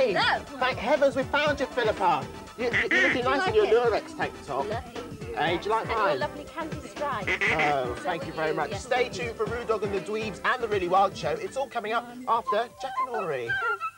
Hey! Hello. Thank heavens we found you, Philippa. You're looking nice in your Lurex tank top. Lovely. Hey, do you like And mine? your lovely candy stripe. Oh, thank you very much. Yes. Stay tuned for Rue Dog and the Dweebs and the Really Wild Show. It's all coming up after Jack and Orrery.